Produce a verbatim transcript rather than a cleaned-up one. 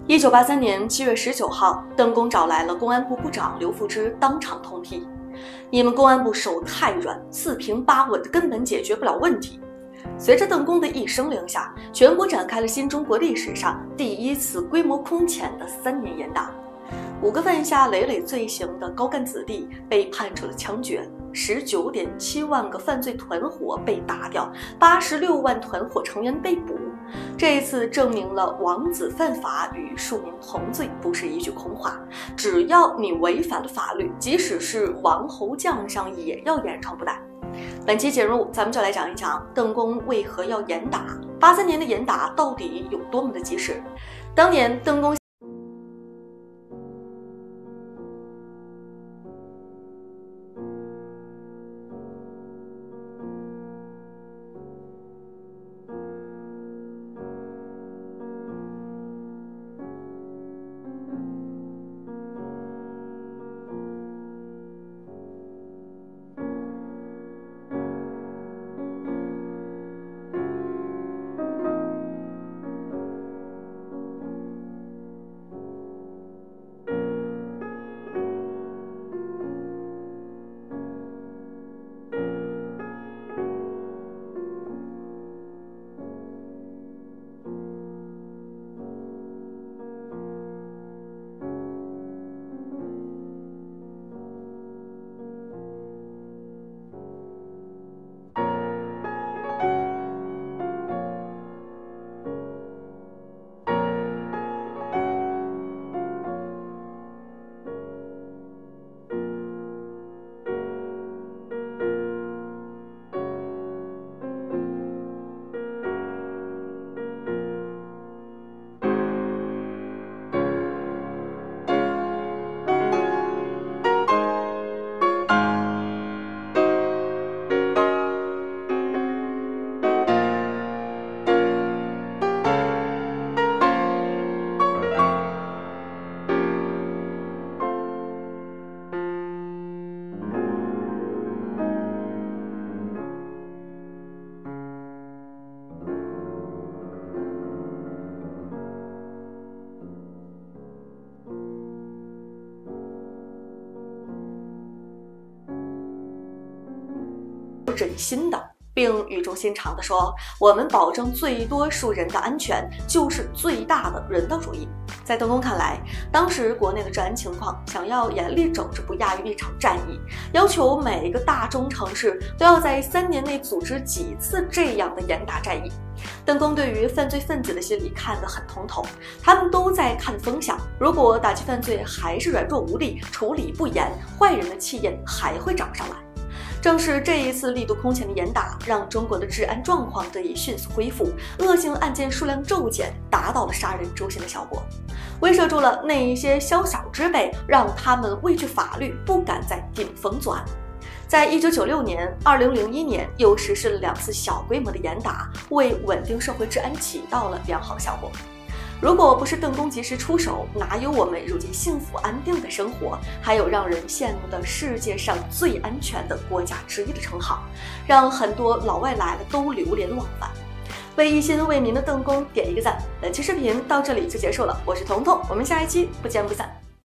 一九八三年七月十九号，邓公找来了公安部部长刘富之，当场痛批：“你们公安部手太软，四平八稳的根本解决不了问题。”随着邓公的一声令下，全国展开了新中国历史上第一次规模空前的三年严打。五个犯下累累罪行的高干子弟被判处了枪决，十九点七万个犯罪团伙被打掉，八十六万团伙成员被捕。这一次证明了王子犯法与庶民同罪不是一句空话，只要你违反了法律，即使是王侯将相也要严惩不贷。本期节目咱们就来讲一讲邓公为何要严打，八三年的严打到底有多么的及时。当年邓公真心的，并语重心长地说：“我们保证最多数人的安全，就是最大的人道主义。”在邓公看来，当时国内的治安情况，想要严厉整治，不亚于一场战役，要求每一个大中城市都要在三年内组织几次这样的严打战役。邓公对于犯罪分子的心理看得很通透，他们都在看风向，如果打击犯罪还是软弱无力，处理不严，坏人的气焰还会涨上来。正是这一次力度空前的严打，让中国的治安状况得以迅速恢复，恶性案件数量骤减，达到了杀人诛心的效果，威慑住了那一些宵小之辈，让他们畏惧法律，不敢在顶风作案。在一九九六年、二零零一年又实施了两次小规模的严打，为稳定社会治安起到了良好效果。如果不是邓公及时出手，哪有我们如今幸福安定的生活，还有让人羡慕的世界上最安全的国家之一的称号，让很多老外来了都流连忘返。为一心为民的邓公点一个赞。本期视频到这里就结束了，我是彤彤，我们下一期不见不散。